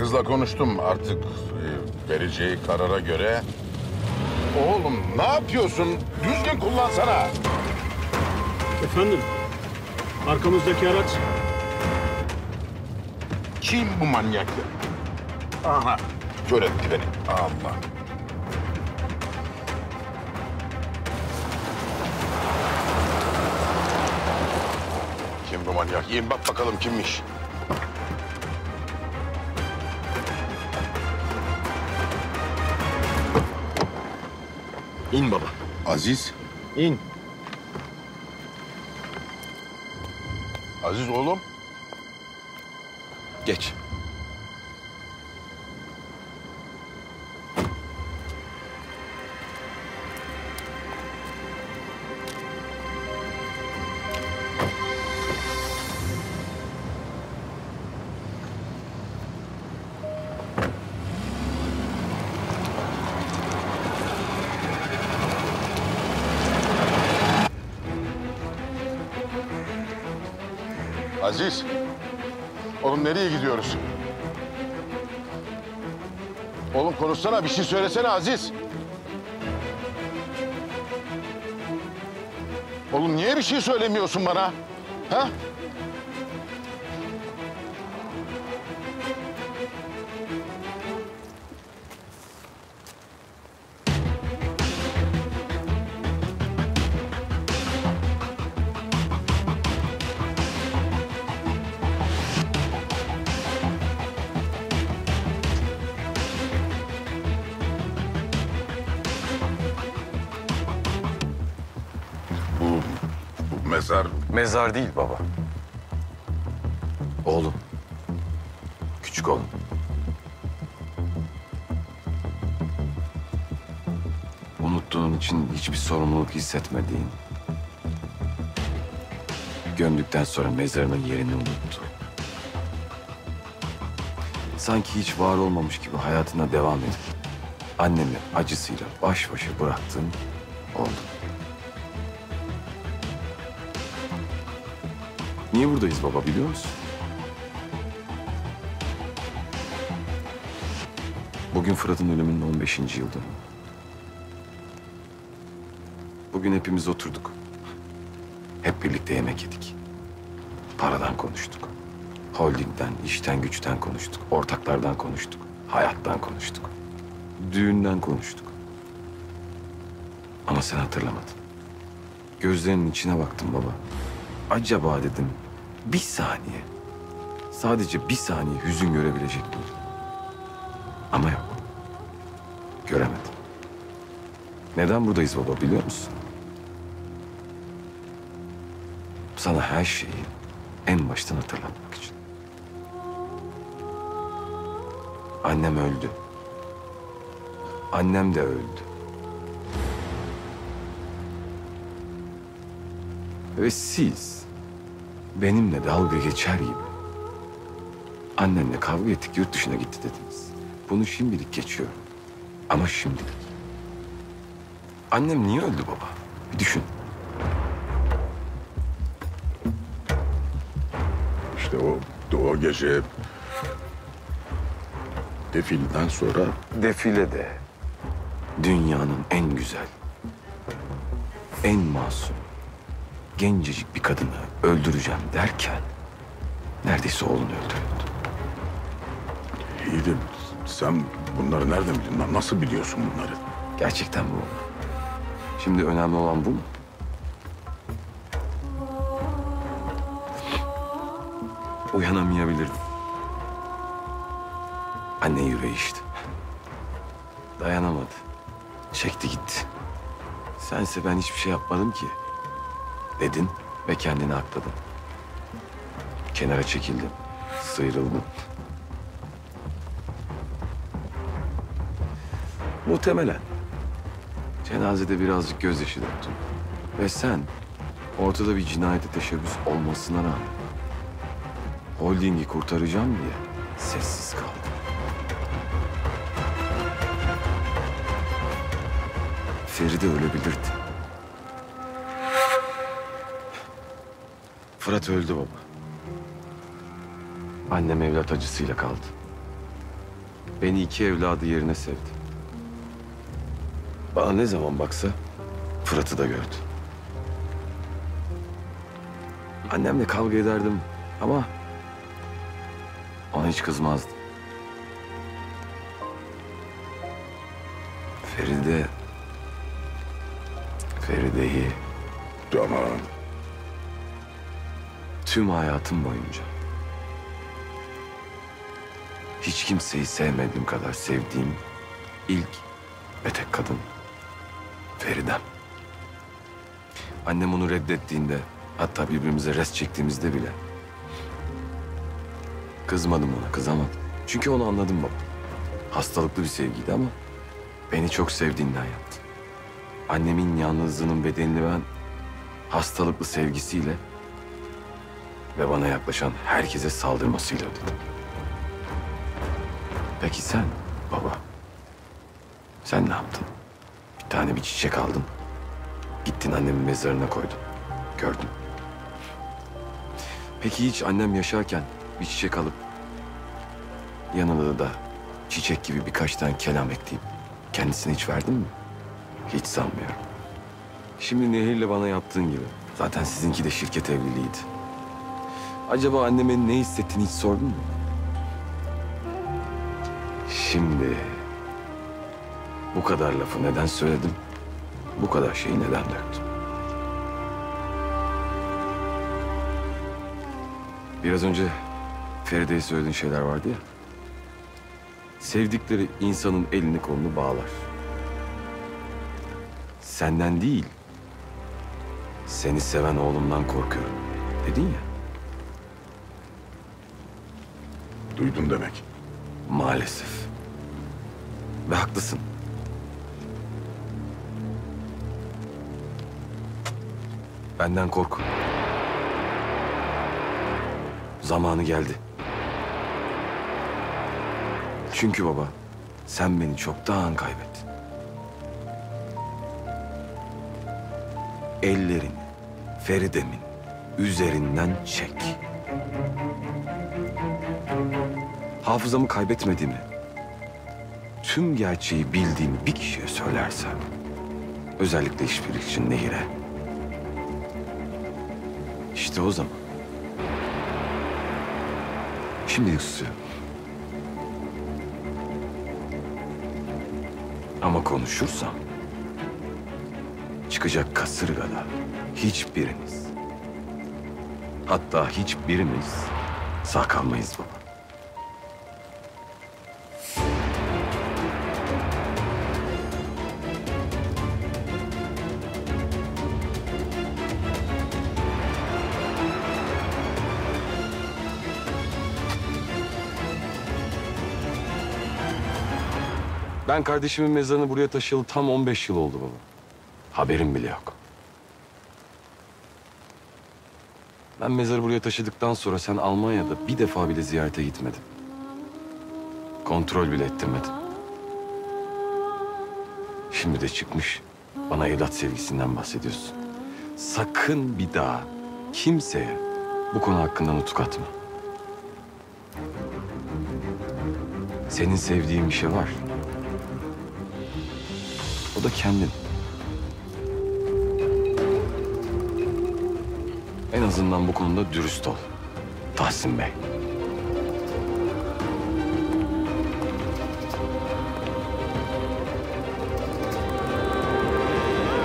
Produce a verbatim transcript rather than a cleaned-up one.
Kızla konuştum artık e, vereceği karara göre. Oğlum ne yapıyorsun? Düzgün kullansana. Efendim, arkamızdaki araç. Kim bu manyak? Aha, kör etti beni. Allah. Kim bu manyak? İn bak bakalım kimmiş. İn baba. Aziz. İn. Aziz oğlum. Geç. Aziz. Oğlum nereye gidiyoruz? Oğlum konuşsana, bir şey söylesene Aziz. Oğlum niye bir şey söylemiyorsun bana? Ha? Bu, bu mezar... Mezar değil baba. Oğlum. Küçük oğlum. Unuttuğun için hiçbir sorumluluk hissetmediğin. Gömdükten sonra mezarının yerini unuttu. Sanki hiç var olmamış gibi hayatına devam edip annemi acısıyla baş başa bıraktığın oldu. Niye buradayız baba biliyor musun? Bugün Fırat'ın ölümünün on beşinci yıl dönümü. Bugün hepimiz oturduk. Hep birlikte yemek yedik. Paradan konuştuk. Holdingden, işten, güçten konuştuk. Ortaklardan konuştuk. Hayattan konuştuk. Düğünden konuştuk. Ama sen hatırlamadın. Gözlerinin içine baktım baba. Acaba dedim bir saniye, sadece bir saniye hüzün görebilecek miyim? Ama yok. Göremedim. Neden buradayız baba biliyor musun? Sana her şeyi en baştan hatırlatmak için. Annem öldü. Annem de öldü. Ve siz benimle dalga geçer gibi annenle kavga ettik, yurt dışına gitti dediniz. Bunu şimdilik geçiyorum. Ama şimdilik. Annem niye öldü baba? Bir düşün. İşte o, o gece defileden sonra... Defilede dünyanın en güzel, en masum, gencecik bir kadını öldüreceğim derken neredeyse oğlunu öldürüyordu. İyi de sen bunları nereden biliyorsun? Nasıl biliyorsun bunları? Gerçekten bu. Şimdi önemli olan bu mu? Uyanamayabilirdim. Anne yüreği işte. Dayanamadı. Çekti gitti. Sense ben hiçbir şey yapmadım ki. Dedin ve kendini akladın. Kenara çekildim. Sıyrıldım. Muhtemelen cenazede birazcık gözyaşı döktüm. Ve sen ortada bir cinayete teşebbüs olmasına rağmen holdingi kurtaracağım diye sessiz kaldın. Feride ölebilirdi. Fırat öldü baba. Annem evlat acısıyla kaldı. Beni iki evladı yerine sevdi. Bana ne zaman baksa Fırat'ı da gördü. Annemle kavga ederdim ama ona hiç kızmazdım. Feride... Feride'yi Tamam. tüm hayatım boyunca hiç kimseyi sevmediğim kadar sevdiğim ilk ve tek kadın Feridem. Annem onu reddettiğinde, hatta birbirimize res çektiğimizde bile kızmadım ona, kızamadım. Çünkü onu anladım baba. Hastalıklı bir sevgiydi ama beni çok sevdiğinden yaptı. Annemin yalnızlığının bedelini ben hastalıklı sevgisiyle ve bana yaklaşan herkese saldırmasıyla ödedim. Peki sen baba, sen ne yaptın? Bir tane bir çiçek aldın, gittin annemin mezarına koydun, gördüm. Peki hiç annem yaşarken bir çiçek alıp yanına da çiçek gibi birkaç tane kelam ekleyip kendisine hiç verdin mi? Hiç sanmıyorum. Şimdi Nehir'le bana yaptığın gibi. Zaten sizinki de şirket evliliğiydi. Acaba anneme ne hissettiğini hiç sordun mu? Şimdi bu kadar lafı neden söyledim? Bu kadar şeyi neden döktüm? Biraz önce Feride'ye söylediğin şeyler vardı ya. Sevdikleri insanın elini kolunu bağlar. Senden değil, seni seven oğlumdan korkuyorum dedin ya. Duydun demek. Maalesef. Ve haklısın. Benden korku. Zamanı geldi. Çünkü baba, sen beni çoktan kaybettin. Ellerini Feride'min üzerinden çek. Hafızamı kaybetmediğimi, tüm gerçeği bildiğimi bir kişiye söylersem, özellikle işbirlikçi için Nehir'e, işte o zaman. Şimdilik susuyorum. Ama konuşursam, çıkacak kasırgada hiçbiriniz, hatta hiçbirimiz sağ kalmayız baba. Ben kardeşimin mezarını buraya taşıyalı tam on beş yıl oldu baba. Haberim bile yok. Ben mezarı buraya taşıdıktan sonra sen Almanya'da bir defa bile ziyarete gitmedin. Kontrol bile ettirmedin. Şimdi de çıkmış bana evlat sevgisinden bahsediyorsun. Sakın bir daha kimseye bu konu hakkında nutuk atma. Senin sevdiğin bir şey var. O da kendin. En azından bu konuda dürüst ol Tahsin Bey.